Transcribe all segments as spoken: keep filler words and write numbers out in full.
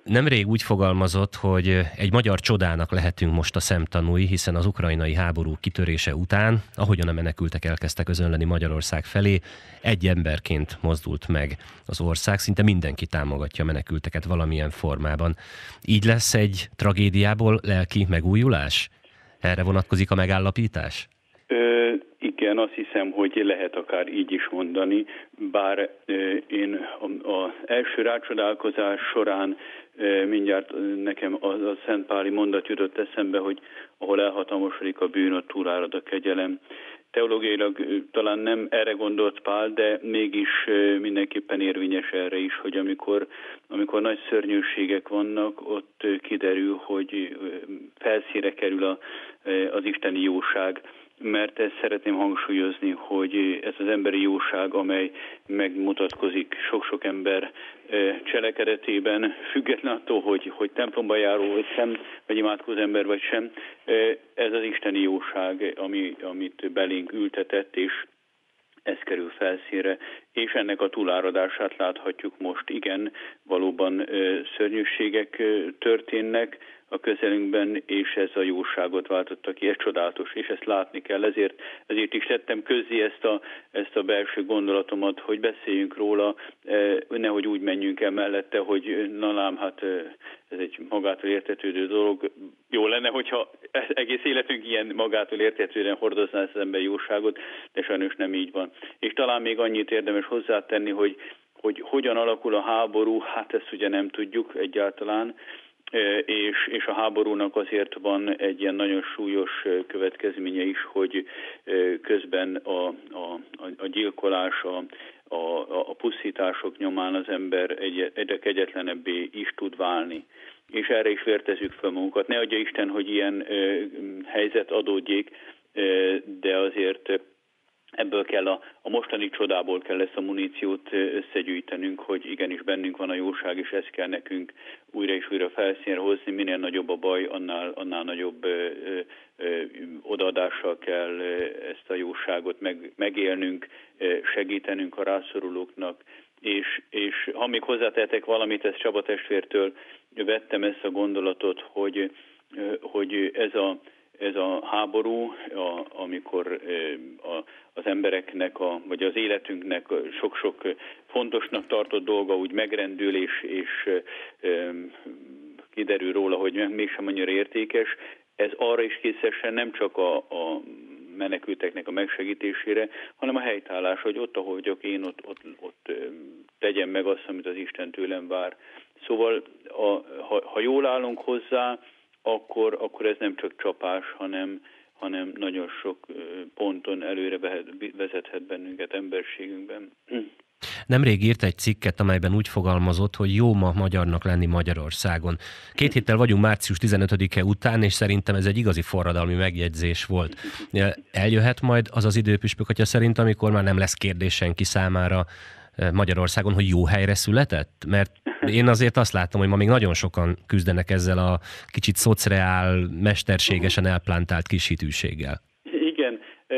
Nemrég úgy fogalmazott, hogy egy magyar csodának lehetünk most a szemtanúi, hiszen az ukrajnai háború kitörése után, ahogyan a menekültek elkezdtek özönleni Magyarország felé, egy emberként mozdult meg az ország, szinte mindenki támogatja a menekülteket valamilyen formában. Így lesz egy tragédiából lelki megújulás? Erre vonatkozik a megállapítás? Ö, igen, azt hiszem, hogy lehet akár így is mondani, bár ö, én az első rácsodálkozás során ö, mindjárt nekem az a szentpáli mondat jutott eszembe, hogy ahol elhatalmasodik a bűn, ott túlárad a kegyelem. Teológiailag talán nem erre gondolt Pál, de mégis mindenképpen érvényes erre is, hogy amikor, amikor nagy szörnyűségek vannak, ott kiderül, hogy felszínre kerül a, az isteni jóság, mert ezt szeretném hangsúlyozni, hogy ez az emberi jóság, amely megmutatkozik sok-sok ember cselekedetében, független attól, hogy, hogy templomba járó, vagy sem, vagy imádkozó ember, vagy sem, ez az isteni jóság, ami, amit belénk ültetett, és ez kerül felszínre, és ennek a túláradását láthatjuk most. Igen, valóban szörnyűségek történnek a közelünkben, és ez a jóságot váltotta ki, ez csodálatos, és ezt látni kell. Ezért, ezért is tettem közzé ezt a, ezt a belső gondolatomat, hogy beszéljünk róla, nehogy úgy menjünk el mellette, hogy na lám, hát ez egy magától értetődő dolog. Jó lenne, hogyha egész életünk ilyen magától értetődően hordozná ezt az ember jóságot, de sajnos nem így van. És talán még annyit érdemes hozzátenni, hogy, hogy hogyan alakul a háború, hát ezt ugye nem tudjuk egyáltalán, és, és a háborúnak azért van egy ilyen nagyon súlyos következménye is, hogy közben a, a, a gyilkolás, a, a, a pusztítások nyomán az ember egy, egyre kegyetlenebbé is tud válni. És erre is vértezzük fel magunkat. Ne adja Isten, hogy ilyen ö, helyzet adódjék, ö, de azért ebből kell a, a mostani csodából kell ezt a muníciót összegyűjtenünk, hogy igenis bennünk van a jóság, és ezt kell nekünk újra és újra felszínre hozni. Minél nagyobb a baj, annál, annál nagyobb ö, ö, odaadással kell ezt a jóságot meg, megélnünk, segítenünk a rászorulóknak. És, és ha még hozzátehetek valamit, ezt Csaba testvértől vettem ezt a gondolatot, hogy, hogy ez a Ez a háború, a, amikor a, az embereknek, a, vagy az életünknek sok-sok fontosnak tartott dolga úgy megrendül, és, és e, kiderül róla, hogy mégsem annyira értékes. Ez arra is készesen nem csak a, a menekülteknek a megsegítésére, hanem a helytállás, hogy ott, ahol vagyok én, ott, ott, ott tegyem meg azt, amit az Isten tőlem vár. Szóval, a, ha, ha jól állunk hozzá, Akkor, akkor ez nem csak csapás, hanem, hanem nagyon sok ponton előre vezethet bennünket emberségünkben. Nemrég írt egy cikket, amelyben úgy fogalmazott, hogy jó ma magyarnak lenni Magyarországon. Két héttel vagyunk március tizenötödike után, és szerintem ez egy igazi forradalmi megjegyzés volt. Eljöhet majd az az időpüspök, hogyha szerint, amikor már nem lesz kérdés senki számára Magyarországon, hogy jó helyre született? Mert én azért azt látom, hogy ma még nagyon sokan küzdenek ezzel a kicsit szocreál, mesterségesen elplántált kis hitűséggel. Igen,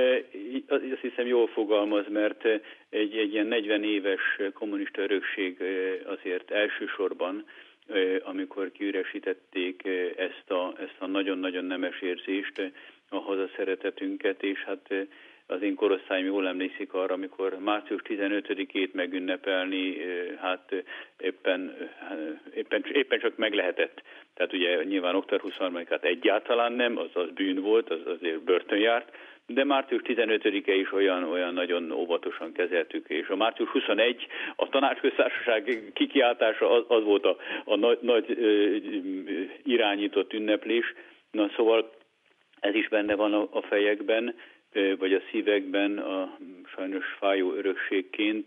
azt hiszem jól fogalmaz, mert egy, egy ilyen negyven éves kommunista örökség azért elsősorban, amikor kiüresítették ezt a, ezt a nagyon-nagyon nemes érzést, a hazaszeretetünket, és hát az én korosztályom jól emlékszik arra, amikor március tizenötödikét megünnepelni, hát éppen, éppen, éppen csak meg lehetett. Tehát ugye nyilván október huszonharmadikát egyáltalán nem, az az bűn volt, az azért börtön járt, de március tizenötödike is olyan, olyan nagyon óvatosan kezeltük, és a március huszonegy, a Tanácsköztársaság kikiáltása az, az volt a, a nagy, nagy ö, irányított ünneplés. Na szóval ez is benne van a, a fejekben, vagy a szívekben a sajnos fájó örökségként,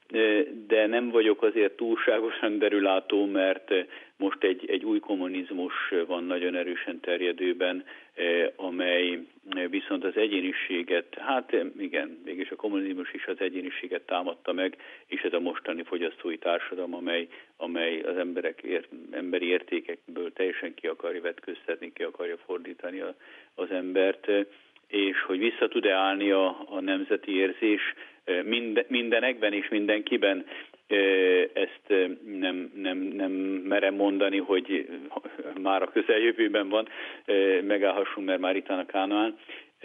de nem vagyok azért túlságosan derülátó, mert most egy, egy új kommunizmus van nagyon erősen terjedőben, amely viszont az egyéniséget, hát igen, mégis a kommunizmus is az egyéniséget támadta meg, és ez a mostani fogyasztói társadalom, amely, amely az emberek ér, emberi értékekből teljesen ki akarja vetköztetni, ki akarja fordítani a, az embert, és hogy vissza tud-e állni a, a nemzeti érzés minden, mindenekben és mindenkiben. Ezt nem, nem, nem merem mondani, hogy már a közeljövőben van, megállhassunk, mert már itt van a Kánaán.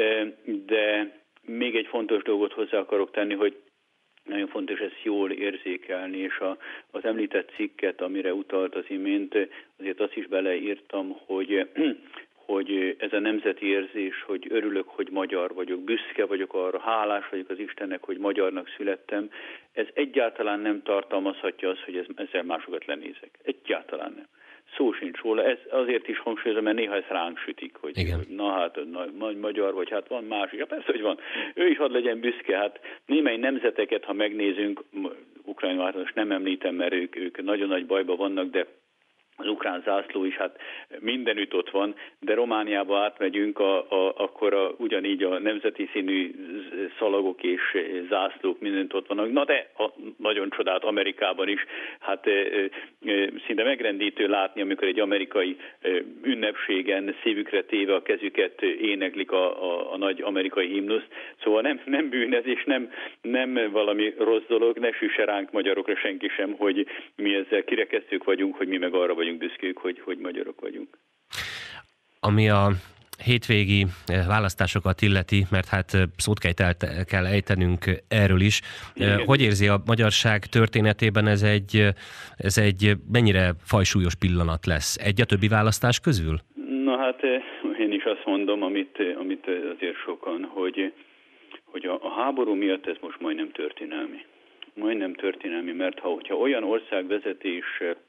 De még egy fontos dolgot hozzá akarok tenni, hogy nagyon fontos ezt jól érzékelni, és a, az említett cikket, amire utalt az imént, azért azt is beleírtam, hogy, hogy ez a nemzeti érzés, hogy örülök, hogy magyar vagyok, büszke vagyok arra, hálás vagyok az Istennek, hogy magyarnak születtem, ez egyáltalán nem tartalmazhatja azt, hogy ez, ezzel másokat lenézek. Egyáltalán nem. Szó sincs róla. Ez azért is hangsúlyozom, mert néha ezt ránk sütik, hogy, hogy na hát na, magyar vagy, hát van másik. Ja, persze, hogy van. Ő is hadd legyen büszke. Hát némely nemzeteket, ha megnézünk, Ukrajna most nem említem, mert ők, ők nagyon nagy bajban vannak, de az ukrán zászló is hát mindenütt ott van, de Romániába átmegyünk, a, a, akkor a, ugyanígy a nemzeti színű szalagok és zászlók mindent ott vannak. Na de a, nagyon csodált Amerikában is, hát e, e, szinte megrendítő látni, amikor egy amerikai e, ünnepségen szívükre téve a kezüket éneklik a, a, a nagy amerikai himnuszt. Szóval nem, nem bűnözés, nem, nem valami rossz dolog, ne süsse ránk magyarokra senki sem, hogy mi ezzel kirekesztők vagyunk, hogy mi meg arra vagyunk büszkék, hogy, hogy magyarok vagyunk. Ami a hétvégi választásokat illeti, mert hát szót kell ejtenünk erről is. Igen. Hogy érzi a magyarság történetében ez egy, ez egy mennyire fajsúlyos pillanat lesz? Egy a többi választás közül? Na hát én is azt mondom, amit, amit azért sokan, hogy, hogy a, a háború miatt ez most majdnem történelmi. Majdnem történelmi, mert ha hogyha olyan országvezetés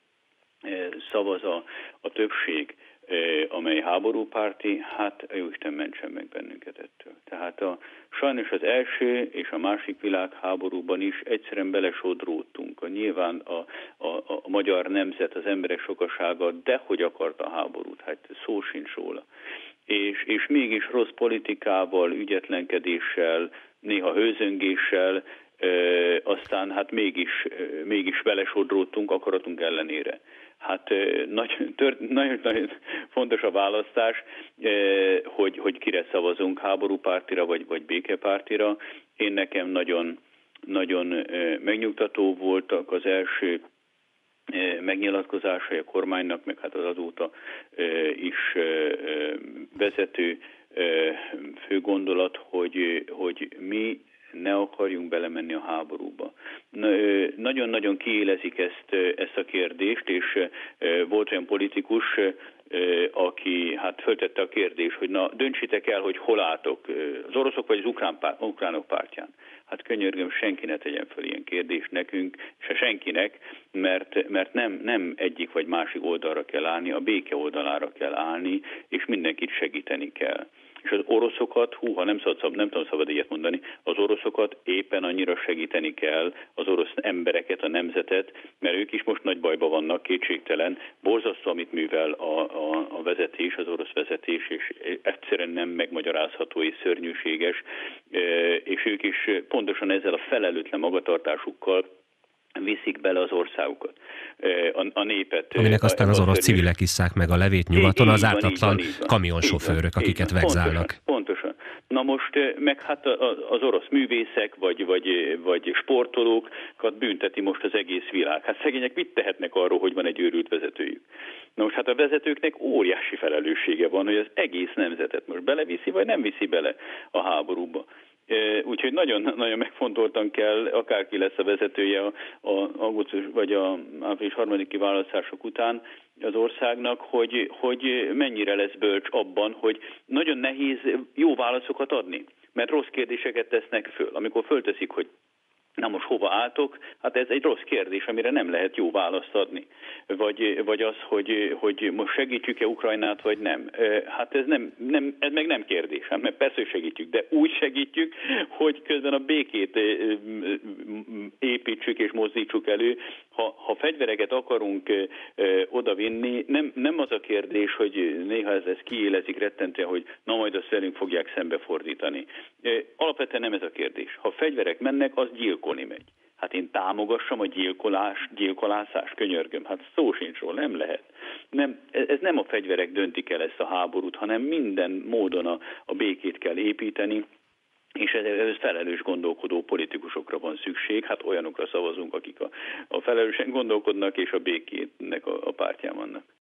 szavaz a, a többség, amely háborúpárti, hát Jóisten mentsen meg bennünket ettől. Tehát a, sajnos az első és a másik világháborúban is egyszerűen belesodródtunk. A, nyilván a, a, a magyar nemzet, az emberek sokasága dehogy akarta a háborút, hát szó sincs róla. És, és mégis rossz politikával, ügyetlenkedéssel, néha hőzöngéssel, e, aztán hát mégis, e, mégis belesodródtunk akaratunk ellenére. Hát nagyon-nagyon fontos a választás, hogy, hogy kire szavazunk, háborúpártira vagy, vagy békepártira. Én nekem nagyon, nagyon megnyugtató voltak az első megnyilatkozásai a kormánynak, meg hát az azóta is vezető fő gondolat, hogy, hogy mi ne akarjunk belemenni a háborúba. Nagyon-nagyon kiélezik ezt, ezt a kérdést, és volt olyan politikus, aki hát föltette a kérdést, hogy na döntsétek el, hogy hol álltok, az oroszok vagy az ukrán pár, ukránok pártján. Hát könyörgöm, senki ne tegyen fel ilyen kérdést nekünk, se senkinek, mert, mert nem, nem egyik vagy másik oldalra kell állni, a béke oldalára kell állni, és mindenkit segíteni kell. És az oroszokat, húha, nem, szabad, nem tudom szabad ilyet mondani, az oroszokat éppen annyira segíteni kell, az orosz embereket, a nemzetet, mert ők is most nagy bajban vannak, kétségtelen, borzasztó, amit művel a, a, a vezetés, az orosz vezetés, és egyszerűen nem megmagyarázható és szörnyűséges, és ők is pontosan ezzel a felelőtlen magatartásukkal viszik bele az országukat, a, a népet. Aminek aztán az orosz civilek isszák meg a levét nyugaton, az ártatlan kamionsofőrök, akiket vegzálnak. Pontosan. Na most meg hát az orosz művészek, vagy, vagy, vagy sportolókat bünteti most az egész világ. Hát szegények mit tehetnek arról, hogy van egy őrült vezetőjük? Na most hát a vezetőknek óriási felelőssége van, hogy az egész nemzetet most beleviszi, vagy nem viszi bele a háborúba. Úgyhogy nagyon, nagyon megfontoltan kell, akárki lesz a vezetője a, a augusztus vagy a április harmadiki választások után az országnak, hogy, hogy mennyire lesz bölcs abban, hogy nagyon nehéz jó válaszokat adni, mert rossz kérdéseket tesznek föl. Amikor fölteszik, hogy na most hova álltok? Hát ez egy rossz kérdés, amire nem lehet jó választ adni. Vagy, vagy az, hogy, hogy most segítjük-e Ukrajnát, vagy nem. Hát ez, nem, nem, ez meg nem kérdés, mert persze segítjük, de úgy segítjük, hogy közben a békét építsük és mozdítsuk elő. Ha, ha fegyvereket akarunk odavinni, nem, nem az a kérdés, hogy néha ez, ez kiélezik rettentően, hogy na majd azt velünk fogják szembefordítani. Alapvetően nem ez a kérdés. Ha fegyverek mennek, az gyilkolni megy. Hát én támogassam a gyilkolás, gyilkolászás, könyörgöm. Hát szó sincs róla, nem lehet. Nem, ez nem a fegyverek döntik el ezt a háborút, hanem minden módon a, a békét kell építeni, és ez felelős gondolkodó politikusokra van szükség, hát olyanokra szavazunk, akik a, a felelősen gondolkodnak, és a békének a, a pártján vannak.